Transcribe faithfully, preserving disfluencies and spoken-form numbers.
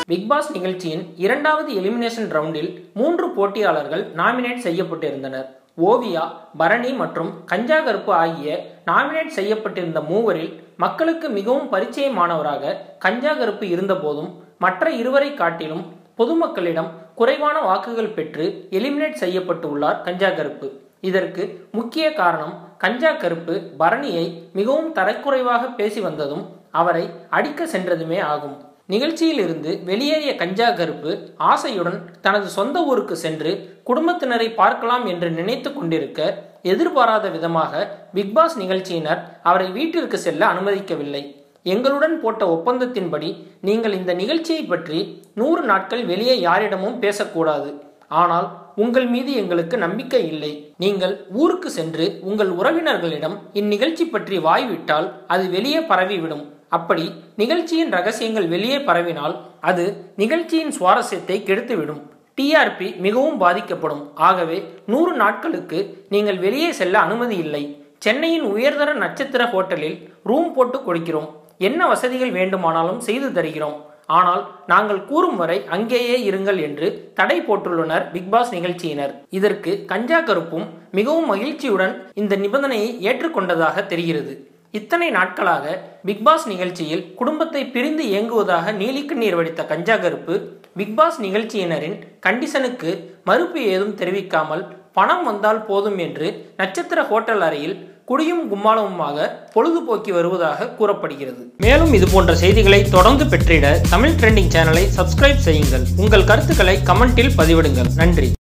Big pass நிகழ்ச்சியின் இரண்டாவது elimination ரவுண்டில் மூன்று போட்டியாளர்கள் நாமினேட் செய்யப்பட்டிருந்தனர். ஓவியா, பரணி மற்றும் கஞ்சா கருப்பு ஆகிய நாமினேட் செய்யப்பட்டிருந்த மூவரில் மக்களுக்கு மிகவும் பரிச்சயமானவராக கஞ்சா கருப்பு இருந்தபோதும் மற்ற இருவரை காட்டிலும் பொதுமக்களிடம் குறைவான வாக்குகள் பெற்று எலிமினேட் செய்யப்பட்டு உள்ளார் கஞ்சா கருப்பு. இதற்கு முக்கிய காரணம் கஞ்சா கருப்பு பரணியை மிகவும் தரக்குறைவாக பேசி வந்ததும் அவரை அடிக்க சென்றதுமே ஆகும். நிகழ்ச்சியில் இருந்து வெளியேறிய கஞ்சா கருப்பு ஆசையுடன் தனது சொந்த ஊருக்கு சென்று குடும்பத்தினரை பார்க்கலாம் என்று நினைத்து கொண்டிருக்க எதிர்பாராத விதமாக பிக்பாஸ் நிகழ்ச்சியினர் அவரை வீட்டிற்கு செல்ல அனுமதிக்கவில்லை. எங்களுடன் போட்ட ஒப்பந்தத்தின்படி நீங்கள் இந்த நிகழ்ச்சியை பற்றி நூறு நாட்கள் வெளியே யாரிடமும் பேசக்கூடாது. ஆனால் உங்கள் மீது எங்களுக்கு நம்பிக்கை இல்லை. நீங்கள் ஊருக்கு சென்று உங்கள் உறவினர்களிடம் இந்நிகழ்ச்சி பற்றி வாய்விட்டால் அது வெளியே பரவிவிடும். அப்படி நிகழ்ச்சியின் ரகசியங்கள் வெளியே பரவினால் அது நிகழ்ச்சியின் சுவாரஸ்யத்தை கெடுத்துவிடும். டிஆர்பி மிகவும் பாதிக்கப்படும். ஆகவே நூறு நாட்களுக்கு நீங்கள் வெளியே செல்ல அனுமதி இல்லை. சென்னையின் உயர்தர நட்சத்திர ஹோட்டலில் ரூம் போட்டு கொடுக்கிறோம். என்ன வசதிகள் வேண்டுமானாலும் செய்து தருகிறோம். ஆனால் நாங்கள் கூறும் வரை அங்கேயே இருங்கள் என்று தடை போட்டுள்ளனர் பிக்பாஸ் நிகழ்ச்சியினர். இதற்கு கஞ்சா கருப்பும் மிகவும் மகிழ்ச்சியுடன் இந்த நிபந்தனையை ஏற்றுக்கொண்டதாக தெரிகிறது. இத்தனை நாட்களாக பிக்பாஸ் நிகழ்ச்சியில் குடும்பத்தை பிரிந்து இயங்குவதாக நீலிக்கண்ணீர் வடித்த கஞ்சா கருப்பு பிக்பாஸ் நிகழ்ச்சியினரின் கண்டிஷனுக்கு மறுப்பு ஏதும் தெரிவிக்காமல் பணம் வந்தால் போதும் என்று நட்சத்திர ஹோட்டல் அறையில் குடியும் கும்மாளமுமாக பொழுதுபோக்கி வருவதாக கூறப்படுகிறது. மேலும் இது போன்ற செய்திகளை தொடர்ந்து பெற்றிட தமிழ் ட்ரெண்டிங் சேனலை சப்ஸ்கிரைப் செய்யுங்கள். உங்கள் கருத்துக்களை கமெண்டில் பதிவிடுங்கள். நன்றி.